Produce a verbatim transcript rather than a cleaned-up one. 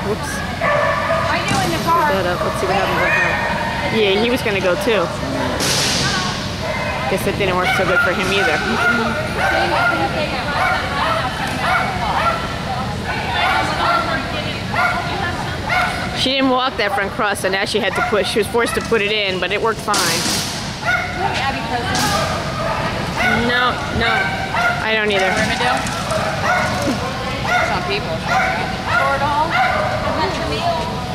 Whoops. Are you in the car? That up. Let's see what happens with him. Yeah, he was going to go too. Guess that didn't work so good for him either. She didn't walk that front cross, so now she had to push. She was forced to put it in, but it worked fine. No, no. I don't either. Some people. Or at all?